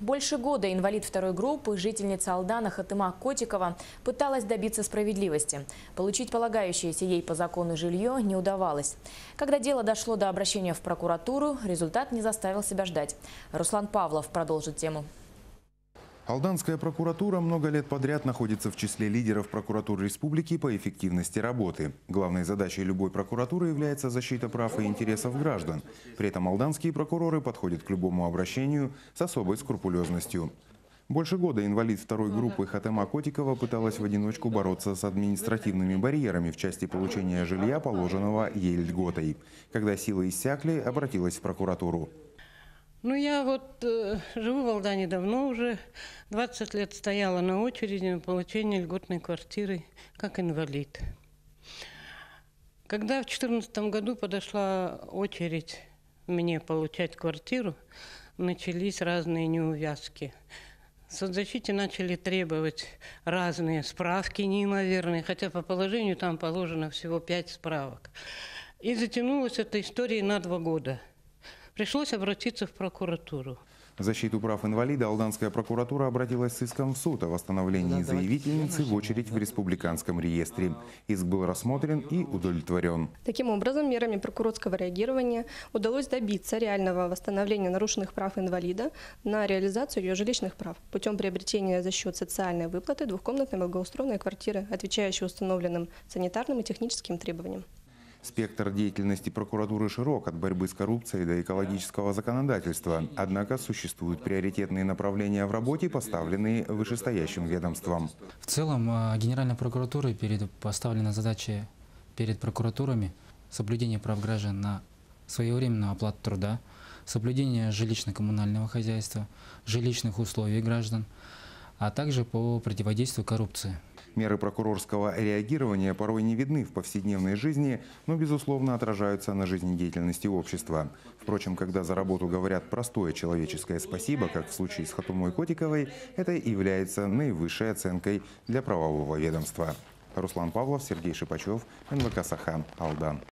Больше года инвалид второй группы, жительница Алдана Хатыма Котикова пыталась добиться справедливости. Получить полагающееся ей по закону жилье не удавалось. Когда дело дошло до обращения в прокуратуру, результат не заставил себя ждать. Руслан Павлов продолжит тему. Алданская прокуратура много лет подряд находится в числе лидеров прокуратуры республики по эффективности работы. Главной задачей любой прокуратуры является защита прав и интересов граждан. При этом алданские прокуроры подходят к любому обращению с особой скрупулезностью. Больше года инвалид второй группы Хатыма Котикова пыталась в одиночку бороться с административными барьерами в части получения жилья, положенного ей льготой. Когда силы иссякли, обратилась в прокуратуру. Я живу в Алдане давно уже, 20 лет стояла на очереди на получение льготной квартиры как инвалид. Когда в 2014 году подошла очередь мне получать квартиру, начались разные неувязки. В соцзащите начали требовать разные справки неимоверные, хотя по положению там положено всего 5 справок. И затянулась эта история на 2 года. Пришлось обратиться в прокуратуру. В защиту прав инвалида алданская прокуратура обратилась с иском в суд о восстановлении заявительницы в очередь в республиканском реестре. Иск был рассмотрен и удовлетворен. Таким образом, мерами прокурорского реагирования удалось добиться реального восстановления нарушенных прав инвалида на реализацию ее жилищных прав путем приобретения за счет социальной выплаты двухкомнатной благоустроенной квартиры, отвечающей установленным санитарным и техническим требованиям. Спектр деятельности прокуратуры широк, от борьбы с коррупцией до экологического законодательства. Однако существуют приоритетные направления в работе, поставленные вышестоящим ведомством. В целом, Генеральной прокуратурой поставлена задача перед прокуратурами соблюдение прав граждан на своевременную оплату труда, соблюдение жилищно-коммунального хозяйства, жилищных условий граждан, а также по противодействию коррупции. Меры прокурорского реагирования порой не видны в повседневной жизни, но, безусловно, отражаются на жизнедеятельности общества. Впрочем, когда за работу говорят простое человеческое спасибо, как в случае с Хатымой Котиковой, это является наивысшей оценкой для правового ведомства. Руслан Павлов, Сергей Шипачев, НВК «Сахан», Алдан.